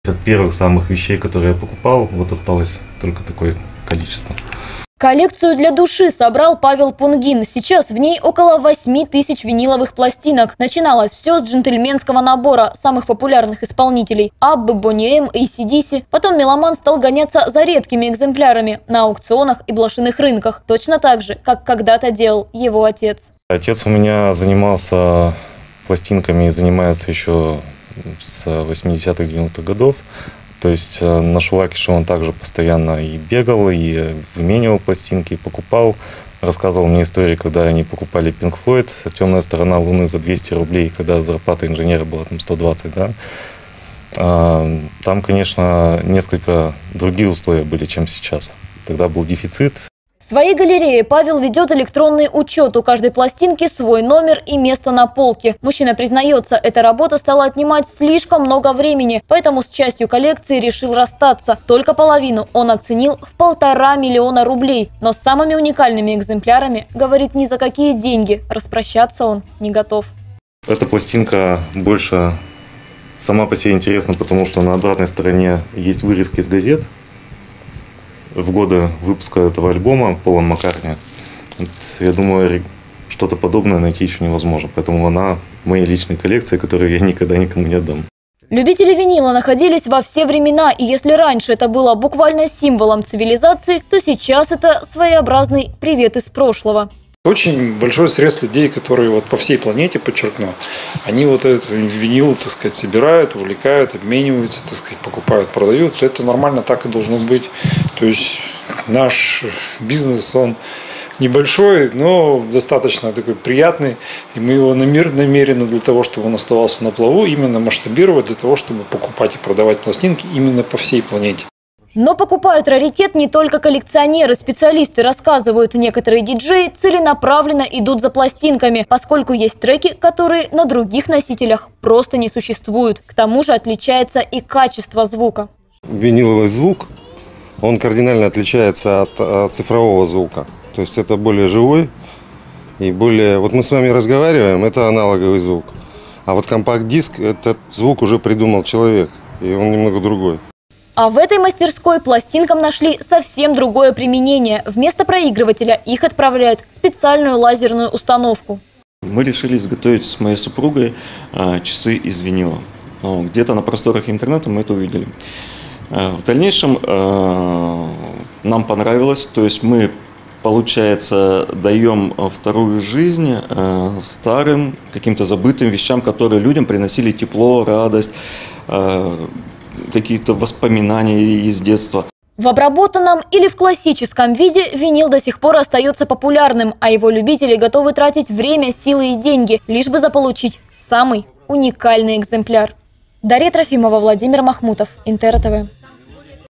От первых самых вещей, которые я покупал, вот осталось только такое количество. Коллекцию для души собрал Павел Пунгин. Сейчас в ней около 8000 виниловых пластинок. Начиналось все с джентльменского набора самых популярных исполнителей – Аббы, Бонни М, AC/DC. Потом меломан стал гоняться за редкими экземплярами на аукционах и блошиных рынках. Точно так же, как когда-то делал его отец. Отец у меня занимался пластинками и занимается еще с 80-х, 90-х годов. То есть на Шувакише он также постоянно и бегал, и выменивал пластинки, и покупал. Рассказывал мне истории, когда они покупали Pink Floyd «Темная сторона Луны» за 200 рублей, когда зарплата инженера была там 120, да. Там, конечно, несколько другие условия были, чем сейчас. Тогда был дефицит. В своей галерее Павел ведет электронный учет. У каждой пластинки свой номер и место на полке. Мужчина признается, эта работа стала отнимать слишком много времени, поэтому с частью коллекции решил расстаться. Только половину он оценил в 1,5 миллиона рублей. Но с самыми уникальными экземплярами, говорит, ни за какие деньги распрощаться он не готов. Эта пластинка больше сама по себе интересна, потому что на обратной стороне есть вырезки из газет. В годы выпуска этого альбома Пола Маккартни. Я думаю, что-то подобное найти еще невозможно. Поэтому она в моей личной коллекции, которую я никогда никому не отдам. Любители винила находились во все времена, и если раньше это было буквально символом цивилизации, то сейчас это своеобразный привет из прошлого. Очень большой срез людей, которые вот по всей планете, подчеркну, они вот этот винил, так сказать, собирают, увлекают, обмениваются, так сказать, покупают, продают. Это нормально, так и должно быть. То есть наш бизнес, он небольшой, но достаточно такой приятный. И мы его намерены для того, чтобы он оставался на плаву, именно масштабировать для того, чтобы покупать и продавать пластинки именно по всей планете. Но покупают раритет не только коллекционеры. Специалисты рассказывают, некоторые диджеи целенаправленно идут за пластинками, поскольку есть треки, которые на других носителях просто не существуют. К тому же отличается и качество звука. Виниловый звук, он кардинально отличается от цифрового звука. То есть это более живой и более... Вот мы с вами разговариваем, это аналоговый звук. А вот компакт-диск, этот звук уже придумал человек, и он немного другой. А в этой мастерской пластинкам нашли совсем другое применение. Вместо проигрывателя их отправляют в специальную лазерную установку. Мы решили изготовить с моей супругой часы из винила. Где-то на просторах интернета мы это увидели. В дальнейшем нам понравилось, то есть мы, получается, даем вторую жизнь старым, каким-то забытым вещам, которые людям приносили тепло, радость, какие-то воспоминания из детства. В обработанном или в классическом виде винил до сих пор остается популярным, а его любители готовы тратить время, силы и деньги, лишь бы заполучить самый уникальный экземпляр. Дарья Трофимова, Владимир Махмутов, Интер ТВ.